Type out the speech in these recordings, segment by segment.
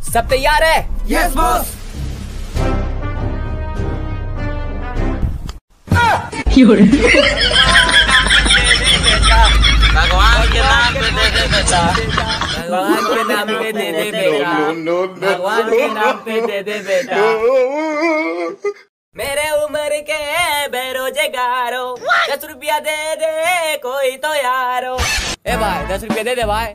सब तैयार है? Yes boss. भगवान के नाम पे दे दे बेटा, भगवान के नाम पे दे दे बेटा, भगवान के नाम पे दे दे बेटा। मेरे उम्र के बेरोजगारो 10 रुपया दे दे कोई तो यारो। ए भाई 10 रुपया दे दे भाई,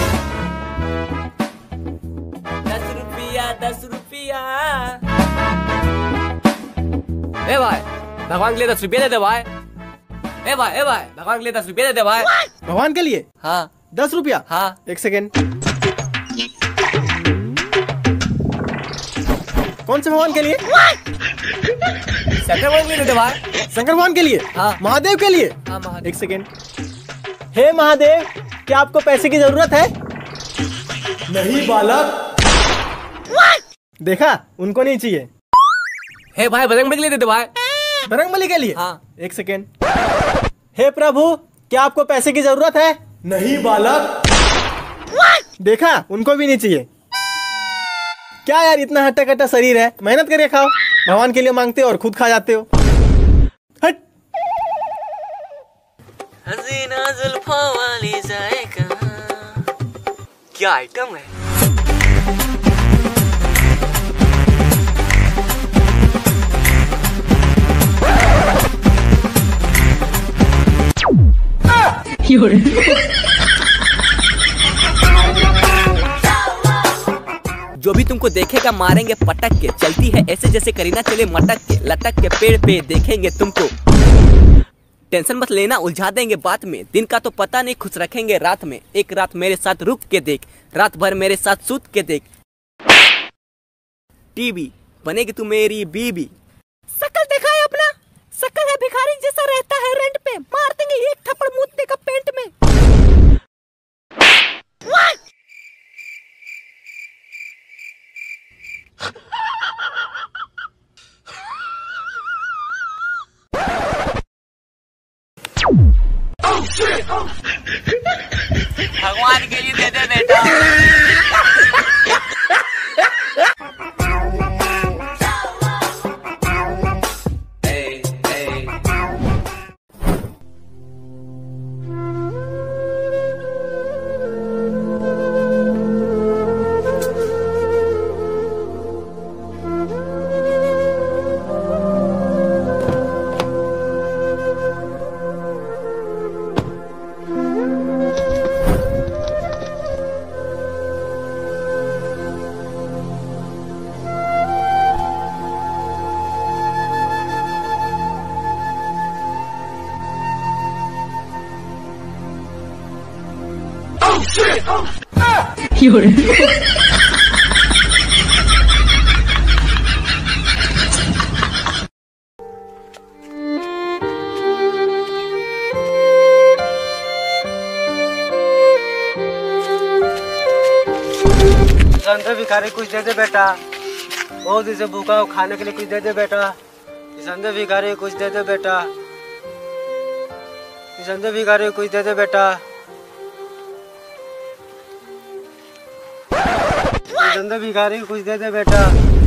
10 रुपया 10 रुपया। ए भाई भगवान के लिए 10 रुपया दे दे भाई। ए भाई भगवान के लिए 10 रुपया दे दे भाई। भगवान के लिए? हाँ 10 रुपया? हाँ। एक सेकेंड। कौन से भगवान के लिए? शंकर भगवान के लिए दे दे भाई। शंकर भगवान के लिए? हाँ। महादेव के लिए? हाँ महादेव। एक सेकेंड। हे महादेव, क्या आपको पैसे की जरूरत है? नहीं बालक। देखा, उनको नहीं चाहिए। हे भाई बजरंगबली के लिए दे दे भाई। बजरंगबली के लिए? हाँ। एक सेकेंड। हे प्रभु, क्या आपको पैसे की जरूरत है? नहीं बालक। देखा, उनको भी नहीं चाहिए। क्या यार, इतना हट्टा कट्टा शरीर है, मेहनत करके खाओ। भगवान के लिए मांगते हो और खुद खा जाते हो। हट। हसीना जुल्फों वाली जाएगा, क्या आइटम है। जो भी तुमको देखेगा मारेंगे पटक के, चलती है ऐसे जैसे करीना चले मटक के, लटक के पेड़ पे देखेंगे तुमको। टेंशन मत लेना, उलझा देंगे बात में, दिन का तो पता नहीं खुश रखेंगे रात में। एक रात मेरे साथ रुक के देख, रात भर मेरे साथ सूत के देख। टीवी बनेगी तू मेरी बीबी। शकल देखा है अपना, शकल है भिखारी जैसा रहता है रेंट पे, मार देंगे एक थप्पड़ मुंह देगा पेंट में। भगवान के लिए दे दे बेटा। संत भिखारी कुछ दे दे बेटा, बहुत दिन से भूखा हो, खाने के लिए कुछ दे दे बेटा। संत भिखारी कुछ दे दे बेटा, संत भिखारी कुछ दे दे बेटा, संत भिखारी कुछ दे दे बेटा।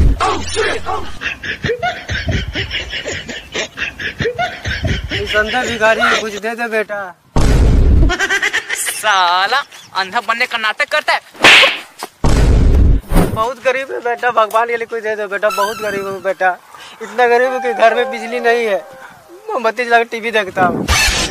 संत भिखारी कुछ दे दे बेटा। साला अंधा बनने का नाटक करता है। बहुत गरीब है बेटा, भगवान के लिए कुछ दे दो बेटा, बहुत गरीब हूँ बेटा। इतना गरीब हूँ कि घर में बिजली नहीं है, मोमबत्ती जला के टीवी देखता हूँ।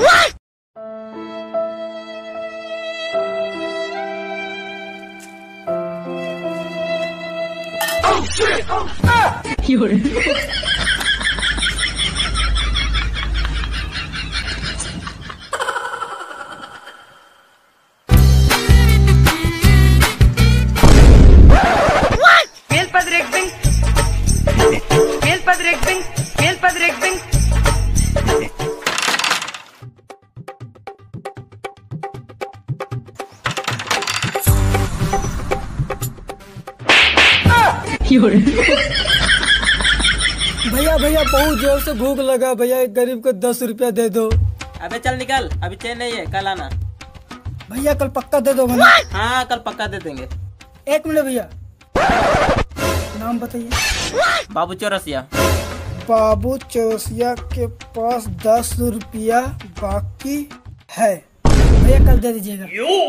भैया भैया बहुत जोर से भूख लगा भैया, एक गरीब को 10 रुपया दे दो। अबे चल निकल, अभी चेन नहीं है, कल आना। भैया कल पक्का दे दो भैया। हाँ कल पक्का दे देंगे। 1 मिनट भैया। नाम बताइए। बाबू चौरसिया। बाबू चौरसिया के पास 10 रुपया बाकी है, भैया कल दे दीजिएगा।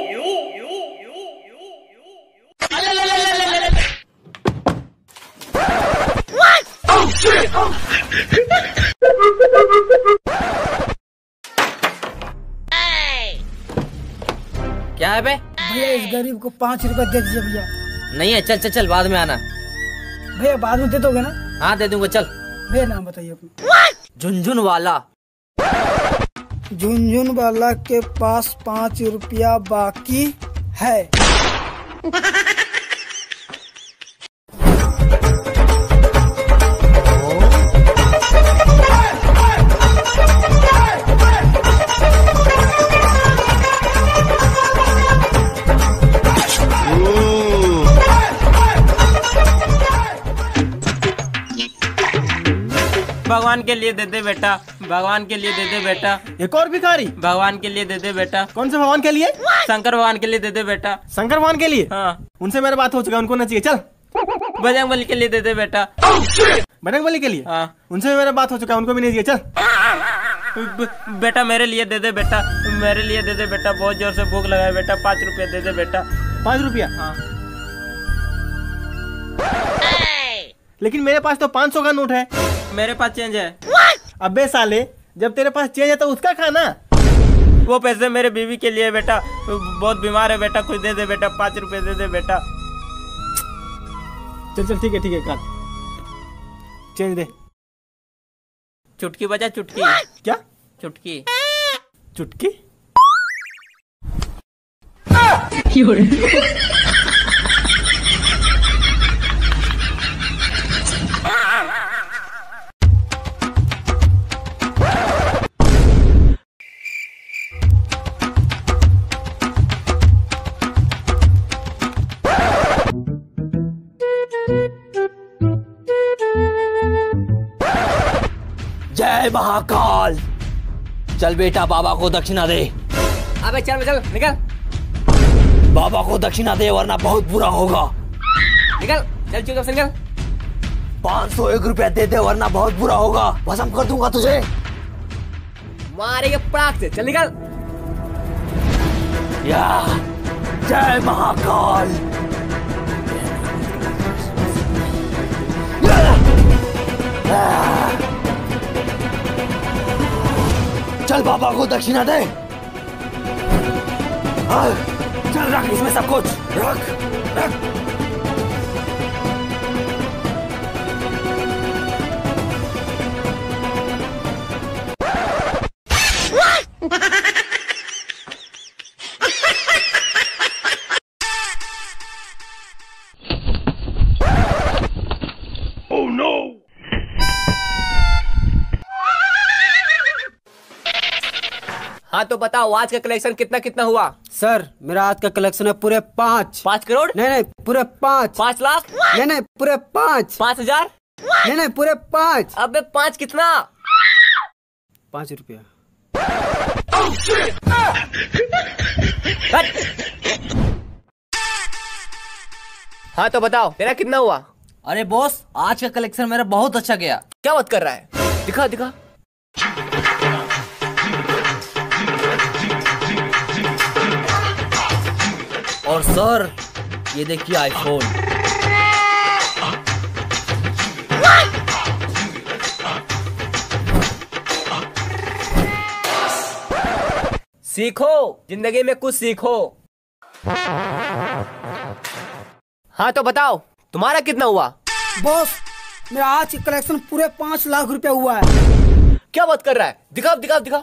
क्या है बे? भैया इस गरीब को 5 रुपया दे दीजिए भैया। नहीं है, चल चल चल, बाद में आना। भैया बाद में दे दोगे ना? हाँ दे दूंगा, चल। भैया नाम बताइए अपना। झुनझुन वाला। झुनझुन वाला के पास 5 रुपया बाकी है। भगवान के लिए दे दे बेटा, भगवान के लिए दे दे बेटा। एक और भिखारी? भगवान के लिए दे दे बेटा। कौन से भगवान के लिए? शंकर भगवान के लिए दे दे बेटा। शंकर भगवान के लिए? हाँ। उनसे मेरा बात हो चुका है, उनको ना चाहिए, चल। बजरंगबली के लिए दे दे बेटा। बजरंगबली के लिए? हाँ। उनसे मेरा बात हो चुका है, उनको भी नहीं चाहिए, चल। बेटा मेरे लिए दे दे बेटा, मेरे लिए दे दे बेटा, बहुत जोर से भूख लगा है बेटा, 5 रुपया दे दे बेटा। 5 रुपया? हाँ। लेकिन मेरे पास तो 500 का नोट है। मेरे पास चेंज है। अबे साले, जब तेरे पास चेंज है तो उसका खाना। वो पैसे मेरे बीवी के लिए बेटा, बहुत बीमार है बेटा, कुछ दे दे बेटा, 5 रुपए दे दे बेटा। चल चल, ठीक है कर, चेंज दे। चुटकी बजा, चुटकी। क्या? चुटकी। चुटकी? जय महाकाल। चल बेटा, बाबा को दक्षिणा दे। अबे चल चल, निकल। बाबा को दक्षिणा दे वरना बहुत बुरा होगा। निकल, चल चुपचाप से निकल। 501 रुपया दे दे वरना बहुत बुरा होगा, भस्म कर दूंगा तुझे। मारेंगे पड़ाक से, चल निकल। या जय महाकाल। चल बाबा को दक्षिणा दे। चल रख इसमें सब कुछ, रख रख। Oh no! हाँ तो बताओ, आज का कलेक्शन कितना कितना हुआ? सर मेरा आज का कलेक्शन है पूरे 5। 5 करोड़? नहीं पूरे 5। 5 लाख? नहीं पूरे 5। 5,000? नहीं पूरे 5। अबे 5 कितना? 5 रुपया। हाँ तो बताओ, तेरा कितना हुआ? अरे बॉस, आज का कलेक्शन मेरा बहुत अच्छा गया। क्या बात कर रहा है? दिखा दिखा। और सर ये देखिए आईफोन। सीखो, जिंदगी में कुछ सीखो। हाँ तो बताओ, तुम्हारा कितना हुआ? बॉस मेरा आज का कलेक्शन पूरे 5 लाख रुपया हुआ है। क्या बात कर रहा है? दिखाओ दिखाओ दिखाओ।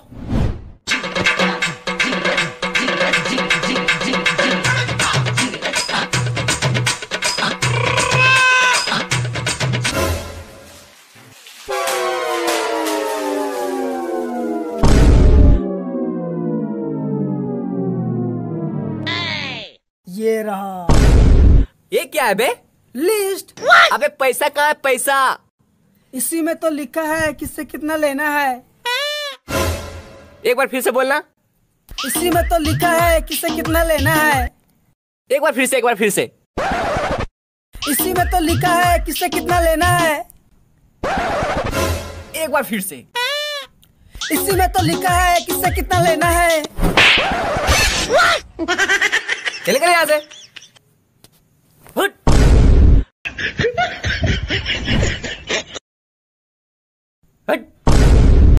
ये रहा। ये क्या है बे? लिस्ट। अबे पैसा कहाँ है? पैसा इसी में तो लिखा है किससे कितना लेना है। एक बार फिर से बोलना। इसी में तो लिखा है किससे कितना लेना है। एक बार फिर से, एक बार फिर से। इसी में तो लिखा है किससे कितना लेना है। एक बार फिर से। इसी में तो लिखा है किससे कितना लेना है। चले गए यहाँ से। हट। हट।